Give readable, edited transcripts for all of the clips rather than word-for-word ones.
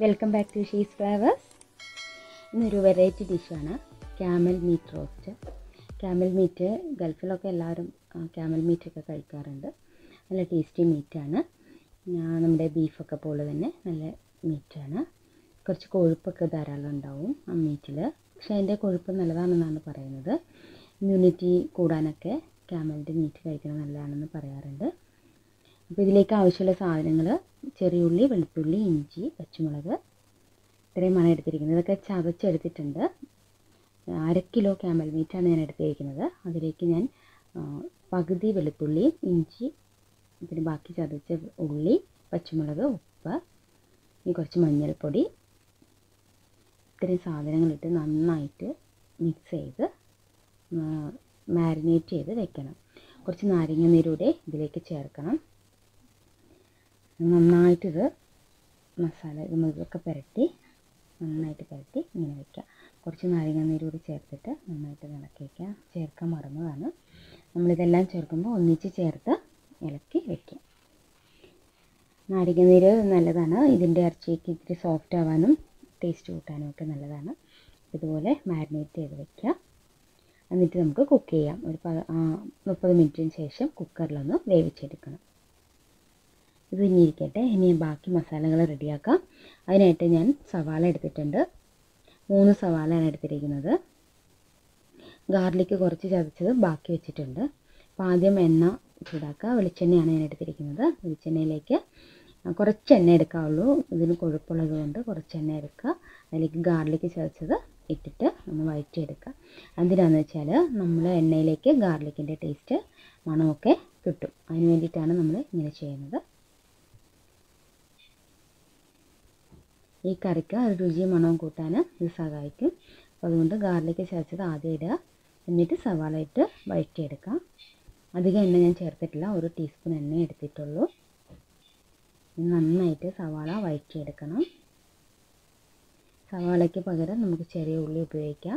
Welcome back to she's flavours. ഇന്നൊരു variety ഡിഷാണ് camel meat roast. Camel meat ഗൾഫിലൊക്കെ എല്ലാവരും ക്യാമൽ മീറ്റൊക്കെ കഴിക്കാറുണ്ട്. നല്ല ടേസ്റ്റി മീറ്റാണ്. നമ്മുടെ ബീഫൊക്കെ പോലെ തന്നെ നല്ല മീറ്റാണ്. കുറച്ച് കൊഴുപ്പൊക്കെ ധാരാളം ഉണ്ടാവും ആ മീറ്റിൽ. പക്ഷേ അതിൻ്റെ കൊഴുപ്പ് നല്ലതാണെന്നാണ് പറയുന്നത്. ഇമ്മ്യൂണിറ്റി കൂടാനൊക്കെ ക്യാമലിൻ്റെ മീറ്റ് കഴിക്കുന്നത് നല്ലതാണെന്ന് പറയാറുണ്ട്. അപ്പോൾ ഇതിലേക്ക് ആവശ്യമുള്ള സാധനങ്ങൾ ചെറിയുള്ളി, വെളുത്തുള്ളി, ഇഞ്ചി, പച്ചമുളക്, ഇത്രയുമാണ് എടുത്തിരിക്കുന്നത്. ഇതൊക്കെ ചതച്ചെടുത്തിട്ടുണ്ട്. 1/2 കിലോ ക്യാമൽ മീറ്റാണ് ഞാൻ എടുത്തിരിക്കുന്നത്. അതിലേക്ക് ഞാൻ പകുതി വെളുത്തുള്ളിയും ഇഞ്ചി, പിന്നെ ബാക്കി ചതച്ച ഉള്ളി, പച്ചമുളക്, ഉപ്പ്, ഇനി കുറച്ച് മഞ്ഞൾപ്പൊടി, ഇത്രയും സാധനങ്ങളിട്ട് നന്നായിട്ട് മിക്സ് ചെയ്ത് മാരിനേറ്റ് ചെയ്ത് വെക്കണം. കുറച്ച് നാരങ്ങ നീരൂടെ ഇതിലേക്ക് ചേർക്കണം. നന്നായിട്ടിത് മസാല ഇതൊക്കെ പുരട്ടി നന്നായിട്ട് പുരട്ടി ഇങ്ങനെ വയ്ക്കുക. കുറച്ച് നാരങ്ങ നീരൂടി ചേർത്തിട്ട് നന്നായിട്ട് ഇളക്കി വയ്ക്കുക. ചേർക്കാൻ മറന്നതാണ്. നമ്മളിതെല്ലാം ചേർക്കുമ്പോൾ ഒന്നിച്ച് ചേർത്ത് ഇളക്കി വയ്ക്കുക. നാരങ്ങ നീര് നല്ലതാണ്. ഇതിൻ്റെ ഇറച്ചിക്ക് ഇത്തിരി സോഫ്റ്റ് ആവാനും ടേസ്റ്റ് കൂട്ടാനും ഒക്കെ നല്ലതാണ്. ഇതുപോലെ മാരിനേറ്റ് ചെയ്ത് വയ്ക്കുക. എന്നിട്ട് നമുക്ക് കുക്ക് ചെയ്യാം. ഒരു 30 മിനിറ്റിന് ശേഷം കുക്കറിലൊന്ന് വേവിച്ചെടുക്കണം. ഇത് ഇരിക്കട്ടെ. ഇനി ബാക്കി മസാലകൾ റെഡിയാക്കാം. അതിനായിട്ട് ഞാൻ സവാള എടുത്തിട്ടുണ്ട്. 3 സവാളയാണ് എടുത്തിരിക്കുന്നത്. ഗാർലിക്ക് കുറച്ച് ചതച്ചത് ബാക്കി വെച്ചിട്ടുണ്ട്. അപ്പോൾ ആദ്യം എണ്ണ ചൂടാക്കുക. വെളിച്ചെണ്ണയാണ് ഞാൻ എടുത്തിരിക്കുന്നത്. വെളിച്ചെണ്ണയിലേക്ക് കുറച്ച് എണ്ണ എടുക്കാവുള്ളൂ. ഇതിന് കൊഴുപ്പുള്ളത് കൊണ്ട് കുറച്ച് എണ്ണ എടുക്കുക. അതിലേക്ക് ഗാർലിക്ക് ചതച്ചത് ഇട്ടിട്ട് ഒന്ന് വഴറ്റിയെടുക്കുക. എന്തിനാണെന്ന് വെച്ചാൽ നമ്മൾ എണ്ണയിലേക്ക് ഗാർലിക്കിൻ്റെ ടേസ്റ്റ് മണമൊക്കെ കിട്ടും. അതിന് വേണ്ടിയിട്ടാണ് നമ്മൾ ഇങ്ങനെ ചെയ്യുന്നത്. ഈ കറിക്ക് രുചിയും മണവും കൂട്ടാൻ ഇത് സഹായിക്കും. അപ്പോൾ അതുകൊണ്ട് ഗാർലിക്ക് ചതച്ചത് ആദ്യം ഇടുക. എന്നിട്ട് സവാള ഇട്ട് വഴറ്റിയെടുക്കാം. അധികം എണ്ണ ഞാൻ ചേർത്തിട്ടില്ല. 1 ടീസ്പൂൺ എണ്ണ എടുത്തിട്ടുള്ളൂ. നന്നായിട്ട് സവാള വഴറ്റിയെടുക്കണം. സവാളയ്ക്ക് പകരം നമുക്ക് ചെറിയ ഉള്ളി ഉപയോഗിക്കാം.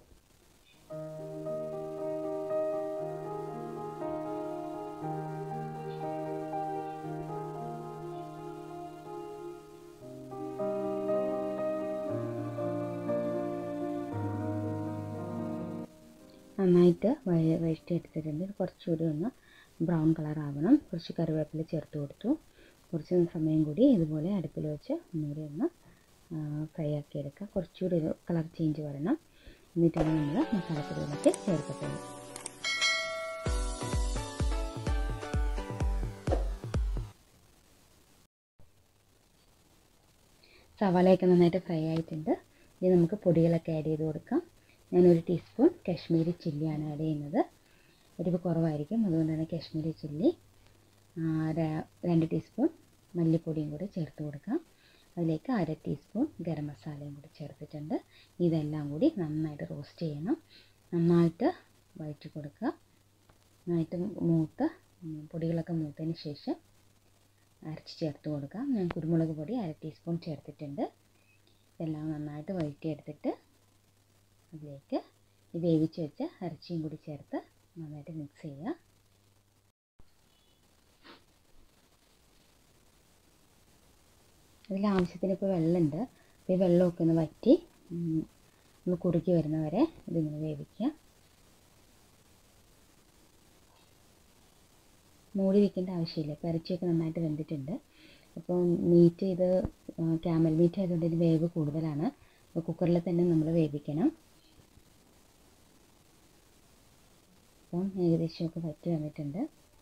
നന്നായിട്ട് വഴറ്റിയെടുത്തിട്ടുണ്ട്. കുറച്ചുകൂടി ഒന്ന് ബ്രൗൺ കളർ ആവണം. കുറച്ച് കറിവേപ്പില ചേർത്ത് കൊടുത്തു. കുറച്ച് സമയം കൂടി ഇതുപോലെ അടുപ്പിൽ വെച്ച് ഒന്നുകൂടി ഒന്ന് ഫ്രൈ ആക്കിയെടുക്കുക. കുറച്ചുകൂടി ഒരു കളർ ചേഞ്ച് വരണം. എന്നിട്ടാണ് നമ്മൾ മസാലപ്പൊടികളൊക്കെ ചേർക്കത്തുള്ളൂ. സവാളയൊക്കെ നന്നായിട്ട് ഫ്രൈ ആയിട്ടുണ്ട്. ഇനി നമുക്ക് പൊടികളൊക്കെ ആഡ് ചെയ്ത് കൊടുക്കാം. ഞാൻ 1 ടീസ്പൂൺ കാശ്മീരി ചില്ലിയാണ് ആഡ് ചെയ്യുന്നത്. എരിവ് കുറവായിരിക്കും, അതുകൊണ്ടാണ് കാശ്മീരി ചില്ലി. 2 ടീസ്പൂൺ മല്ലിപ്പൊടിയും കൂടി ചേർത്ത് കൊടുക്കാം. അതിലേക്ക് 1/2 ടീസ്പൂൺ ഗരം മസാലയും കൂടി ചേർത്തിട്ടുണ്ട്. ഇതെല്ലാം കൂടി നന്നായിട്ട് റോസ്റ്റ് ചെയ്യണം. നന്നായിട്ട് വഴറ്റി കൊടുക്കുക. നന്നായിട്ട് പൊടികളൊക്കെ മൂത്തതിന് ശേഷം അരച്ച് ചേർത്ത് കൊടുക്കാം. ഞാൻ കുരുമുളക് പൊടി 1/2 ടീസ്പൂൺ ചേർത്തിട്ടുണ്ട്. ഇതെല്ലാം നന്നായിട്ട് വഴറ്റിയെടുത്തിട്ട് അതിലേക്ക് വേവിച്ച് വെച്ച ഇറച്ചിയും കൂടി ചേർത്ത് നന്നായിട്ട് മിക്സ് ചെയ്യുക. ഇതിൽ ആവശ്യത്തിന് ഇപ്പോൾ വെള്ളമുണ്ട്. അപ്പോൾ ഈ വെള്ളമൊക്കെ ഒന്ന് വറ്റി ഒന്ന് കുറുക്കി വരുന്നവരെ ഇതിങ്ങനെ വേവിക്കുക. മൂടി വയ്ക്കേണ്ട ആവശ്യമില്ല. ഇപ്പോൾ ഇറച്ചിയൊക്കെ നന്നായിട്ട് വെന്തിട്ടുണ്ട്. അപ്പോൾ മീറ്റ് ഇത് ക്യാമൽ മീറ്റ് ആയതുകൊണ്ട് ഇതിന് വേവ് കൂടുതലാണ്. അപ്പോൾ കുക്കറിൽ തന്നെ നമ്മൾ വേവിക്കണം. അപ്പം ഏകദേശമൊക്കെ വറ്റി വന്നിട്ടുണ്ട്.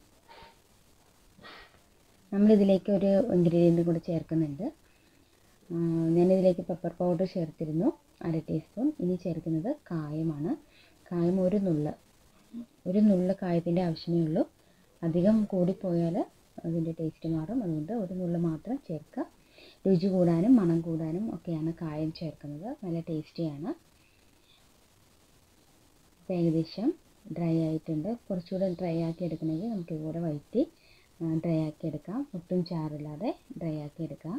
നമ്മളിതിലേക്ക് ഒരു ഇൻഗ്രീഡിയൻ്റ് കൂടി ചേർക്കുന്നുണ്ട്. ഞാനിതിലേക്ക് പെപ്പർ പൗഡർ ചേർത്തിരുന്നു 1/2 ടീസ്പൂൺ. ഇനി ചേർക്കുന്നത് കായമാണ്. കായം ഒരു നുള്ള് കായത്തിൻ്റെ ആവശ്യമേ ഉള്ളൂ. അധികം കൂടിപ്പോയാൽ അതിൻ്റെ ടേസ്റ്റ് മാറും. അതുകൊണ്ട് ഒരു നുള്ള് മാത്രം ചേർക്കുക. രുചി കൂടാനും മണം കൂടാനും ഒക്കെയാണ് കായം ചേർക്കുന്നത്. നല്ല ടേസ്റ്റിയാണ്. ഇപ്പോൾ ഏകദേശം ഡ്രൈ ആയിട്ടുണ്ട്. കുറച്ചുകൂടെ ഡ്രൈ ആക്കി എടുക്കണമെങ്കിൽ നമുക്ക് ഇതുകൂടെ വഴറ്റി ഡ്രൈ ആക്കി എടുക്കാം. ഒട്ടും ചാറില്ലാതെ ഡ്രൈ ആക്കി എടുക്കാം.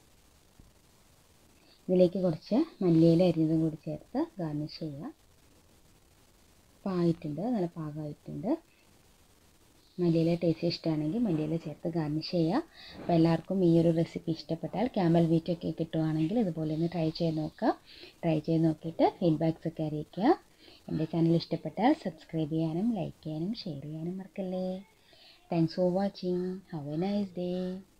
ഇതിലേക്ക് കുറച്ച് മല്ലിയില അരിഞ്ഞതും കൂടി ചേർത്ത് ഗാർണിഷ് ചെയ്യുക. അപ്പോൾ ആയിട്ടുണ്ട്, നല്ല പാകമായിട്ടുണ്ട്. മല്ലിയില ടേസ്റ്റ് ഇഷ്ടമാണെങ്കിൽ മല്ലിയില ചേർത്ത് ഗാർണിഷ് ചെയ്യുക. അപ്പോൾ എല്ലാവർക്കും ഈ ഒരു റെസിപ്പി ഇഷ്ടപ്പെട്ടാൽ ക്യാമൽ മീറ്റൊക്കെ കിട്ടുവാണെങ്കിൽ ഇതുപോലെ ഒന്ന് ട്രൈ ചെയ്ത് നോക്കുക. ട്രൈ ചെയ്ത് നോക്കിയിട്ട് ഫീഡ്ബാക്സ് ഒക്കെ അറിയിക്കുക. എൻ്റെ ചാനൽ ഇഷ്ടപ്പെട്ടാൽ സബ്സ്ക്രൈബ് ചെയ്യാനും ലൈക്ക് ചെയ്യാനും ഷെയർ ചെയ്യാനും മറക്കല്ലേ. Thanks for watching. Have a nice day.